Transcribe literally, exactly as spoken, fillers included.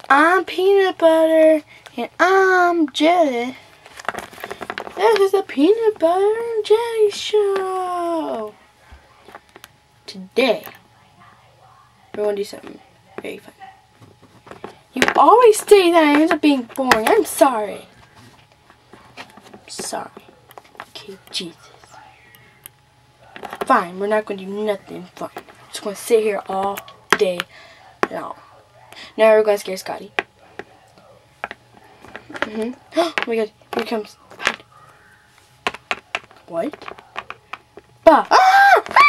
I'm peanut butter and I'm jelly. This is the peanut butter and jelly show. Today, we're going to do something very fun. You always say that I end up being boring. I'm sorry. I'm sorry. Okay, Jesus. Fine, we're not going to do nothing fun. We're just going to sit here all day long. Now we're going to scare Scotty. Mm-hmm. Oh my god, here he comes. What? Bah! Ah!